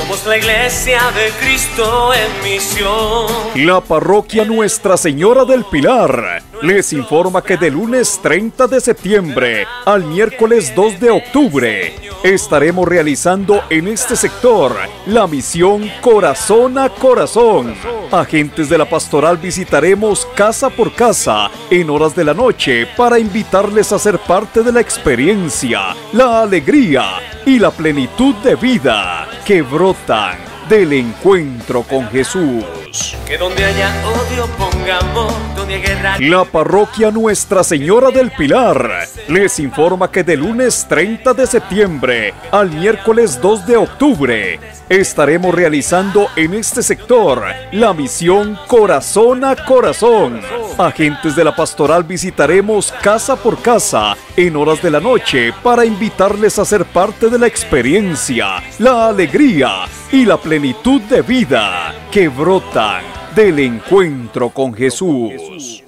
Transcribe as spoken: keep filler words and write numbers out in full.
Somos la iglesia de Cristo en misión. La parroquia Nuestra Señora del Pilar les informa que de lunes treinta de septiembre al miércoles dos de octubre estaremos realizando en este sector la misión Corazón a Corazón. Agentes de la pastoral visitaremos casa por casa en horas de la noche para invitarles a ser parte de la experiencia, la alegría y la plenitud de vida que brotan del encuentro con Jesús. Que donde haya odio ponga amor, donde haya guerra. La parroquia Nuestra Señora del Pilar les informa que de lunes treinta de septiembre al miércoles dos de octubre estaremos realizando en este sector la misión Corazón a Corazón. Agentes de la pastoral visitaremos casa por casa en horas de la noche para invitarles a ser parte de la experiencia, la alegría y la plenitud de vida que brotan del encuentro con Jesús.